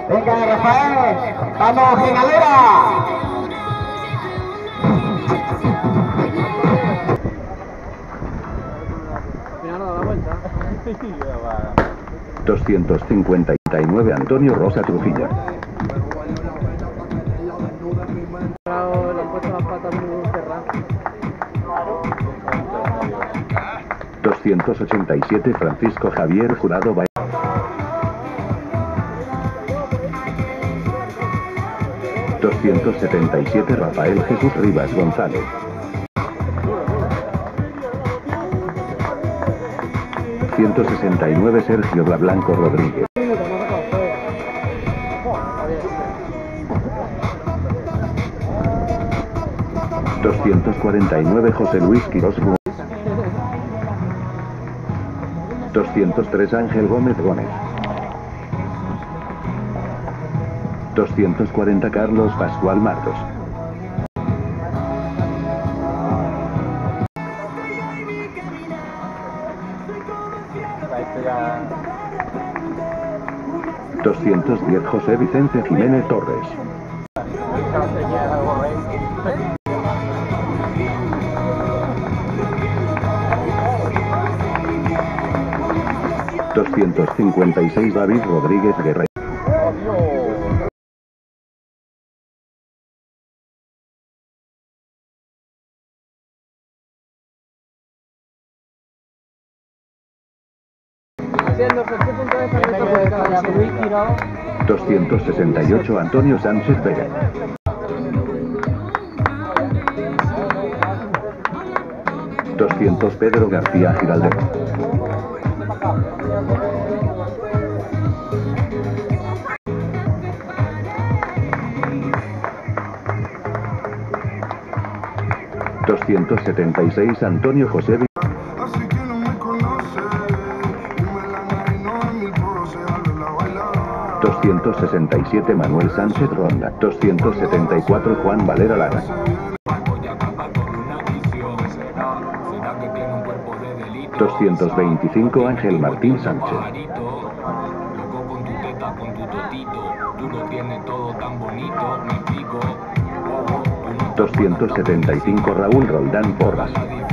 Venga, Rafael. Vamos, Genalera. 259 Antonio Rosa Trujillo. 287 Francisco Javier Jurado Valle. 277 Rafael Jesús Rivas González. 169 Sergio Blanco Rodríguez. 249 José Luis Quirós Gómez. 203 Ángel Gómez Gómez. 240 Carlos Pascual Marcos. 210 José Vicente Jiménez Torres. 256 David Rodríguez Guerrero. 268 Antonio Sánchez Vega. 200 Pedro García Giraldez. 276 Antonio José Villa. 267 Manuel Sánchez Ronda. 274 Juan Valera Lara. 225 Ángel Martín Sánchez. 275 Raúl Roldán Porras.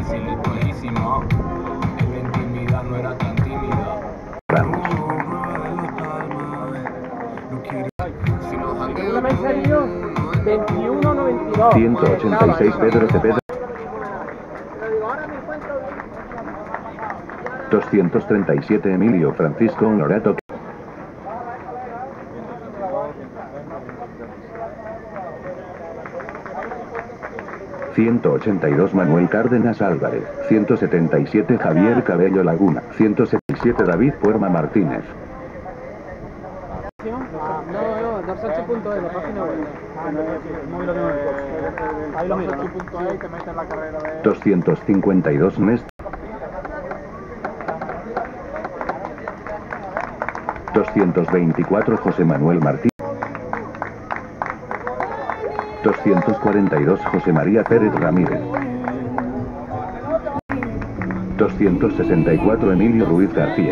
Ramos. 186 Pedro Cepeda. 237 Emilio Francisco Honorato. 182 Manuel Cárdenas Álvarez. 177 Javier Cabello Laguna. 177 David Puerma Martínez. 252 Néstor. 224 José Manuel Martínez. 242 José María Pérez Ramírez. 264 Emilio Ruiz García.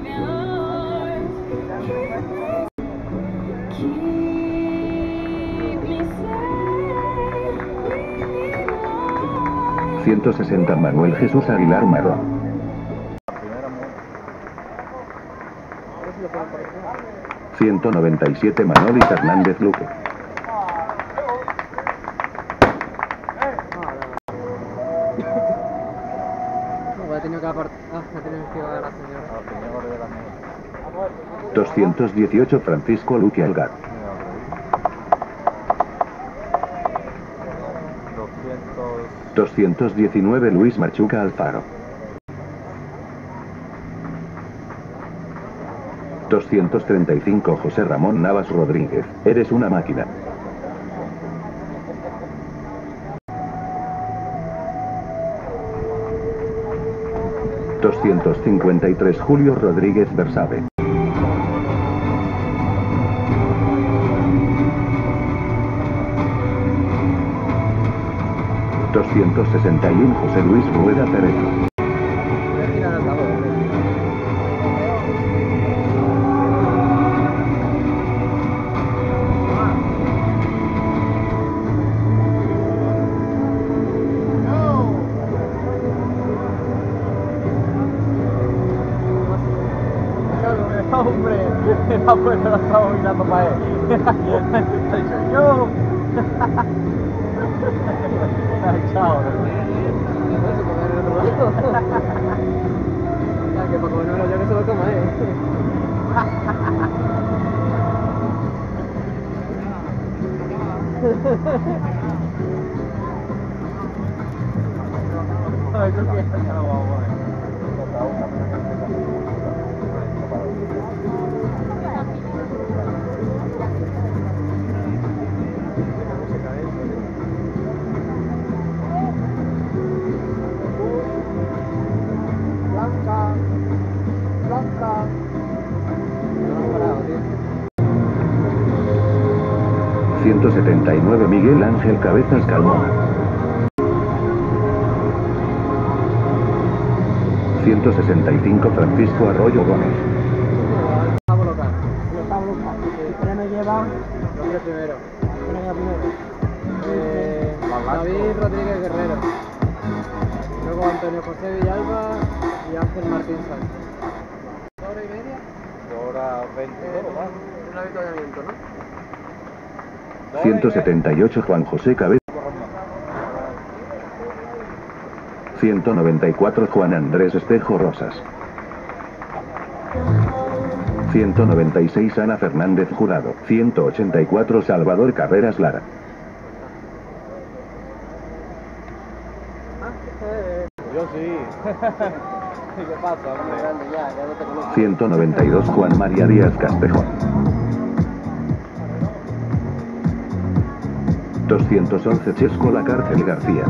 160 Manuel Jesús Aguilar Marrón. 197 Manoli Fernández Luque. 218 Francisco Luque Algar. 219 Luis Machuca Alfaro. 235 José Ramón Navas Rodríguez. Eres una máquina. 253 Julio Rodríguez Bersabe. 261 José Luis Rueda Pereira. 262 Yo. Chao. Que para comerlo yo que se lo coma, Ay, tú qué. Blanca. Blanca. No he parado, tío. 179 Miguel Ángel Cabezas Carmona. 165 Francisco Arroyo Gómez. Pablo local. Pablo, ¿quién me lleva? Nombre primero. ¿Quién me lleva primero? David Rodríguez Guerrero. Luego Antonio José Villalba y Ángel Martín Sánchez. ¿Hora y media? Hora 20. Un avituallamiento, ¿no? 178 Juan José Cabezas. 194 Juan Andrés Espejo Rosas. 196 Ana Fernández Jurado. 184 Salvador Carreras Lara. Yo sí. ¿Qué pasa, hombre? Ya no te conozco. 192 Juan María Díaz Castejón. 211 Chesco La Cárcel García.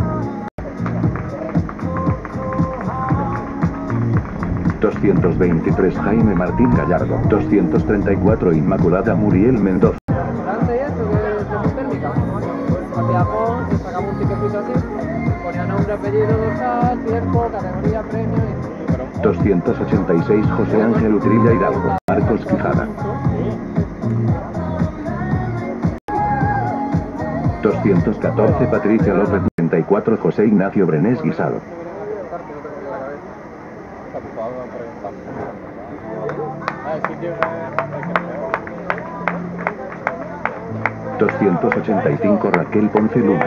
223 Jaime Martín Gallardo. 234 Inmaculada Muriel Mendoza. Delante y esto, que es térmica. Hacia Pons, sacamos un ticketcito así. Ponía nombre, apellido, dorsal, tiempo, categoría, premio y... 286 José Ángel Utrilla Hidalgo. Marcos Quijada. 214 Patricia López. 34 José Ignacio Brenés Guisado. 285 Raquel Ponce Luna.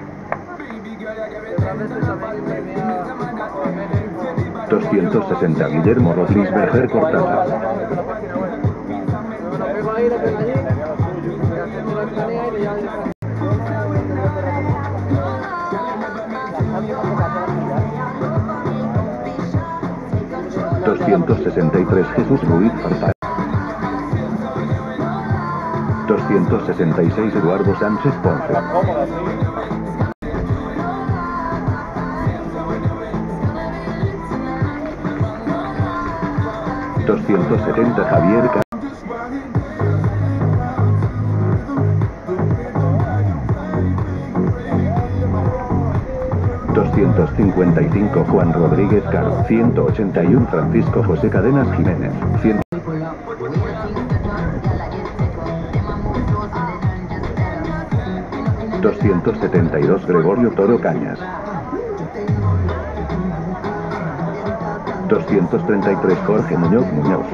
260 Guillermo Rodríguez Cortázar. Lo pego ahí, lo pego allí. Y hacemos la escanea y ya... 263 Jesús Ruiz Farfán. 266 Eduardo Sánchez Ponce. 270 Javier Ca. 255 Juan Rodríguez Caro. 181 Francisco José Cadenas Jiménez. 100 272 Gregorio Toro Cañas. 233 Jorge Muñoz Muñoz.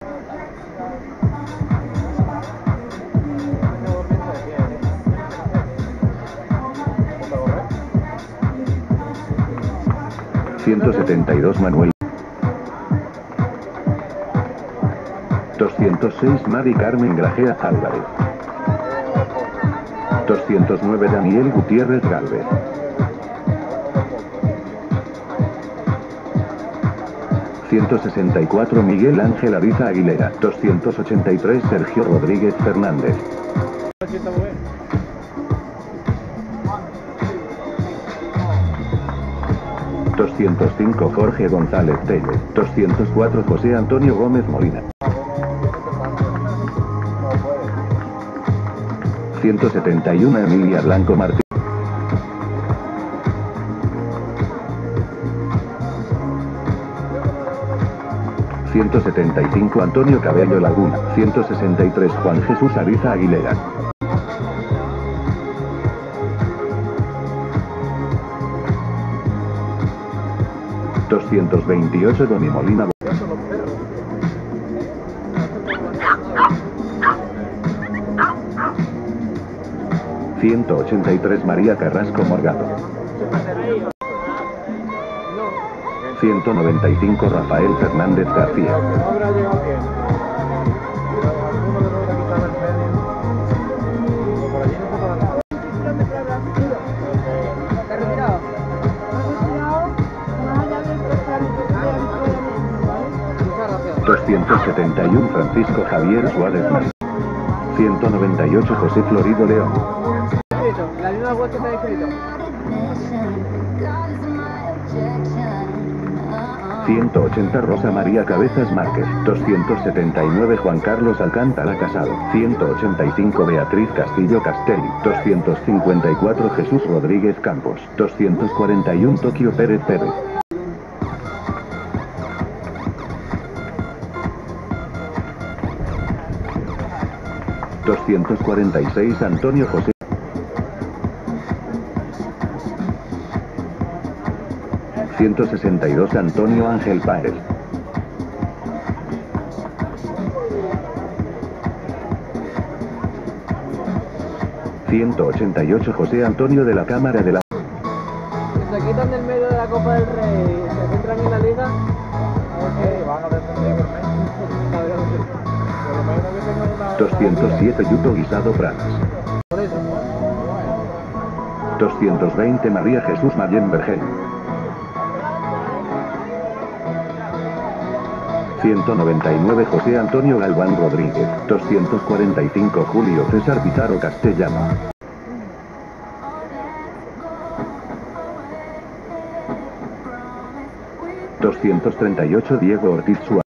172 Manuel. 206 Mari Carmen Grajea Álvarez. 209 Daniel Gutiérrez Galvez. 164 Miguel Ángel Ariza Aguilera. 283 Sergio Rodríguez Fernández. 205 Jorge González Telle. 204 José Antonio Gómez Molina. 171 Emilia Blanco Martín. 175 Antonio Cabello Laguna. 163 Juan Jesús Ariza Aguilera. 228 Doni Molina. 229 183 María Carrasco Morgado. 195 Rafael Fernández García. No habrá llegado bien. Alguno de los que ha quitado el medio. Por allí no se para nada. ¿Te has retirado? Muchas gracias. 271 Francisco Javier Suárez Mas. 198 José Florido León. Escrito, la misma web que te he escrito. 180 Rosa María Cabezas Márquez. 279 Juan Carlos Alcántara Casado. 185 Beatriz Castillo Castelli. 254 Jesús Rodríguez Campos. 241 Tokio Pérez Pérez. 246 Antonio José. 162 Antonio Ángel Páez. 188 José Antonio de la Cámara de la... Si se quitan del medio de la Copa del Rey y se centran en la Liga, a ver qué Van a defender igualmente. Por lo menos que tengan una... 207 Yuto Guisado Pradas. por eso. 220 María Jesús Mayen Vergel. 199 José Antonio Galván Rodríguez. 245 Julio César Pizarro Castellano. 238 Diego Ortiz Suárez.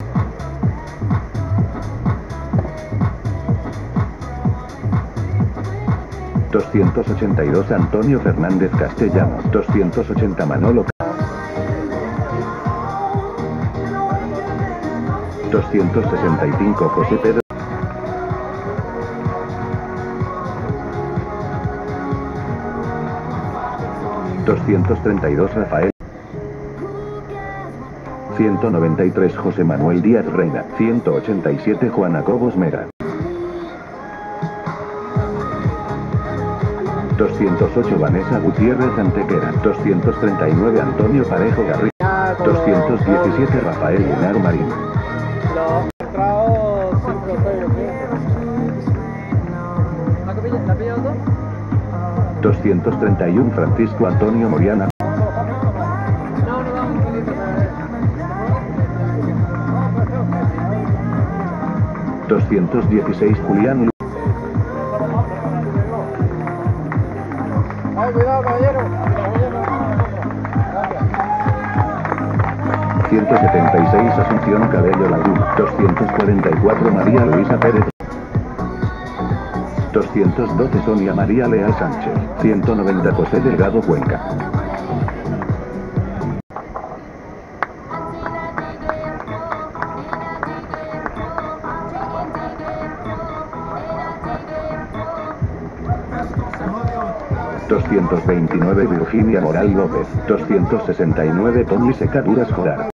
282 Antonio Fernández Castellanos. 280 Manolo. 265 José Pedro. 232 Rafael. 193 José Manuel Díaz Reina. 187 Juana Cobos Mera. 208 Vanessa Gutiérrez Antequera. 239 Antonio Parejo Garrido. 217 Rafael Lenar Marín. Los entrados sin trofeo, ¿la pillado todo? 231 Francisco Antonio Moriana. No, no vamos, Felipe, 216 Julián Lu. ¡Ay, cuidado, caballero! 176 Asunción Cabello Laguna. 244 María Luisa Pérez. 212 Sonia María Leal Sánchez. 190 José Delgado Cuenca. 229 Virginia Moral López. 269 Tony Secaduras Jorar.